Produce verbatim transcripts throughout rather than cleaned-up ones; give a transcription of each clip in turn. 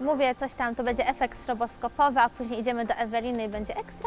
mówię coś tam, to będzie efekt stroboskopowy, a później idziemy do Eweliny i będzie ekstra.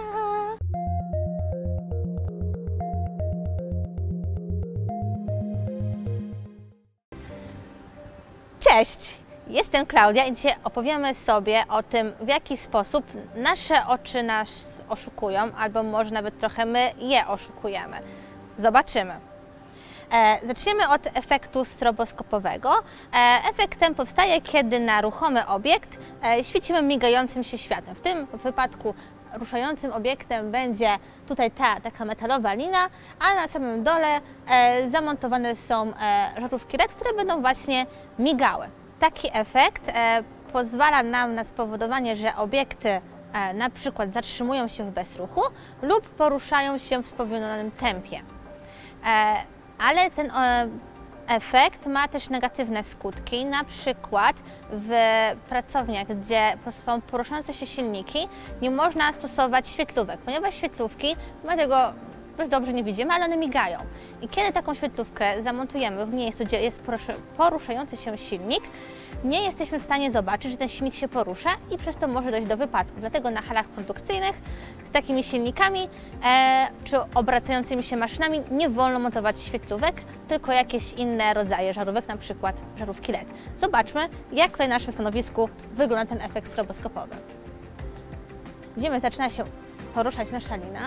Cześć! Jestem Klaudia i dzisiaj opowiemy sobie o tym, w jaki sposób nasze oczy nas oszukują, albo może nawet trochę my je oszukujemy. Zobaczymy. E, zaczniemy od efektu stroboskopowego. E, efekt ten powstaje, kiedy na ruchomy obiekt e, świecimy migającym się światłem. W tym wypadku ruszającym obiektem będzie tutaj ta taka metalowa lina, a na samym dole e, zamontowane są e, żarówki L E D, które będą właśnie migały. Taki efekt e, pozwala nam na spowodowanie, że obiekty e, na przykład zatrzymują się w bezruchu lub poruszają się w spowolnionym tempie. E, ale ten e, efekt ma też negatywne skutki, na przykład w pracowniach, gdzie są poruszające się silniki, nie można stosować świetlówek, ponieważ świetlówki, my tego dość dobrze nie widzimy, ale one migają. I kiedy taką świetlówkę zamontujemy w miejscu, gdzie jest poruszający się silnik, nie jesteśmy w stanie zobaczyć, że ten silnik się porusza i przez to może dojść do wypadków. Dlatego na halach produkcyjnych z takimi silnikami e, czy obracającymi się maszynami nie wolno montować świetlówek, tylko jakieś inne rodzaje żarówek, na przykład żarówki L E D. Zobaczmy, jak tutaj na naszym stanowisku wygląda ten efekt stroboskopowy. Widzimy, zaczyna się poruszać nasza lina.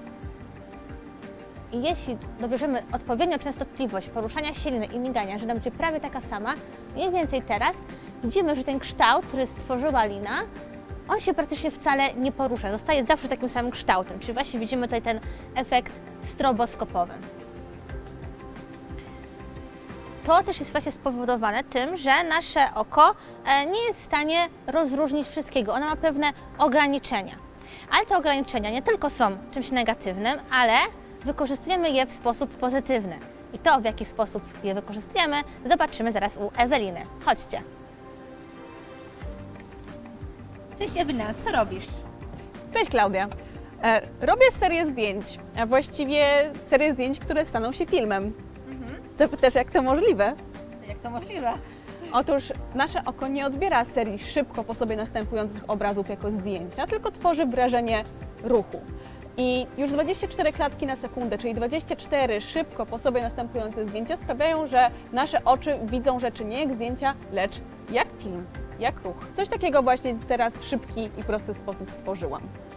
I jeśli dobierzemy odpowiednią częstotliwość poruszania się liny i migania, że będzie prawie taka sama, mniej więcej teraz, widzimy, że ten kształt, który stworzyła lina, on się praktycznie wcale nie porusza, zostaje zawsze takim samym kształtem, czyli właśnie widzimy tutaj ten efekt stroboskopowy. To też jest właśnie spowodowane tym, że nasze oko nie jest w stanie rozróżnić wszystkiego, ono ma pewne ograniczenia. Ale te ograniczenia nie tylko są czymś negatywnym, ale wykorzystujemy je w sposób pozytywny. I to, w jaki sposób je wykorzystujemy, zobaczymy zaraz u Eweliny. Chodźcie. Cześć Ewelina, co robisz? Cześć Klaudia. E, robię serię zdjęć, a właściwie serię zdjęć, które staną się filmem. Mhm. Zapytasz, jak to możliwe? Jak to możliwe? Otóż nasze oko nie odbiera serii szybko po sobie następujących obrazów jako zdjęcia, tylko tworzy wrażenie ruchu. I już dwadzieścia cztery klatki na sekundę, czyli dwadzieścia cztery szybko po sobie następujące zdjęcia sprawiają, że nasze oczy widzą rzeczy nie jak zdjęcia, lecz jak film, jak ruch. Coś takiego właśnie teraz w szybki i prosty sposób stworzyłam.